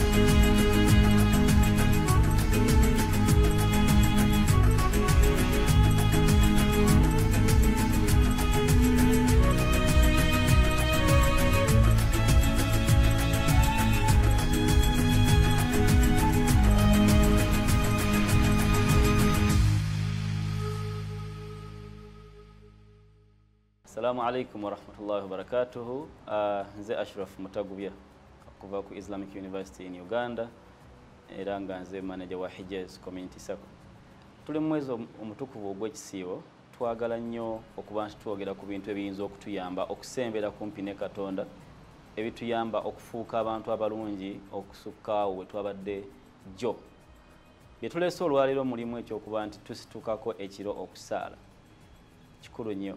Assalamu alaikum wa rahmatullahi wa barakatuhu. Nze Ashraf Mutagubya kuva ku Islamic University in Uganda era nga nze manager wa Hijaz Community Sacco. Tuli mwezi omutukuvu ogw'ekisiibo, twagala nnyo okuba nti twogera ku bintu ebiyinza okutuyamba okusembera kumpi ne Katonda, ebituyamba okufuuka abantu abalungi okusukaawo we twabadde jjo. Bye tuleese olwaleero mulimu ekyokuba nti tusitukako ekiro okusaala. Kikulu nnyo.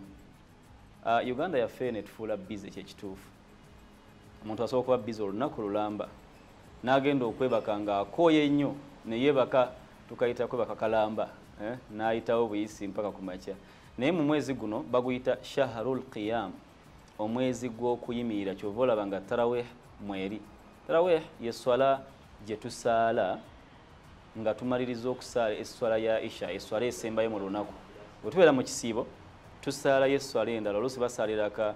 Uganda yaffe netufuula bize kyekituufu. Omuntu asobola okuba bize olunaku lulamba n'agenda okwebaka ng'akooye nnyo ne yeebaka, tukayita kwebaka kalamba, n'ayitawo buyisi mpaka ku makya. Naye mu mwezi guno baguyita Shahrul Qiyam, omwezi gw'okuyimirira. Kyova olaba nga tarawih mweri. Tarawih y'esswala gye tusaala nga tumaliriza okusaala esswala ya Isha, esswala esembayo mu lunaku. Bwe tubeera mu kisiibo tusaala y'esswala endala, oluusi basaaliraka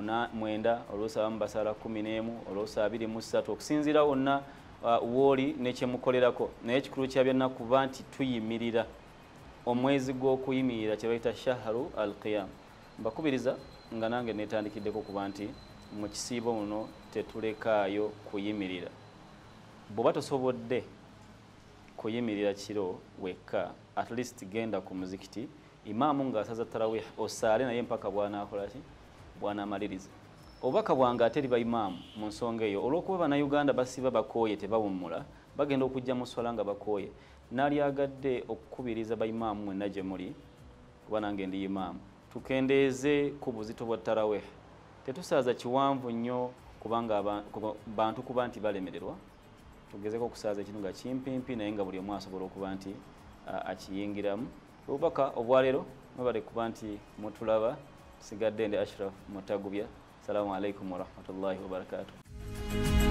9, oluusi abamu basaala 11, oluusi 23, okusinziira wonna wooli nekyemukolerako. Naye ekikulu kya byonna kuba nti tuyimirira omwezi gw'okuyimirira kye bayita Shahru al-Qiyam. Mbakubiriza nga nange neetandikiddeko kuba nti mu kisiibo muno tetulekaayo kuyimirira. Bw'oba tosobodde kuyimirira kiro wekka, at least genda ku muzikiti, imaamu ng'asaza tarawih osaale naye mpaka bw'anaakola ki, bw'anaamaliriza. Obubaka bwange ate liba imaamu mu nsonga eyo, olw'okuba bannayuganda basiba bakooye tebawummula, bagenda okujja mu swala nga bakooye. Naalyagadde okukubiriza baimaamu mwenna gye muli, kuba nange ndi imaamu, tukendeeze ku buzito bwa tarawih. Tetusaaza kiwanvu nnyo kubanga bantu kuba nti balemererwa. Tugezeko okusaaza ekintu nga kimpimpi naye nga buli omu asobola okuba nti akiyingiramu. Obubaka obwaleero mwebale kuba nti mutulaba. Sigadde ndi Ashraf Mutagubya. Assalamu alaikum wa rahmatullahi wa barakatuh.